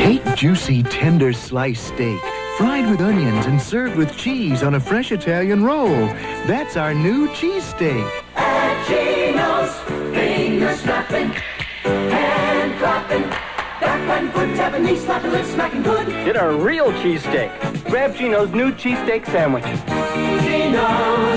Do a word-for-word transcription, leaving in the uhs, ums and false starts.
Take juicy, tender sliced steak, fried with onions and served with cheese on a fresh Italian roll. That's our new cheesesteak. At Ginos, finger snapping, hand clapping, back foot tapping, knee slapping, lip smacking good. Get a real cheesesteak. Grab Gino's new cheesesteak sandwich. Ginos.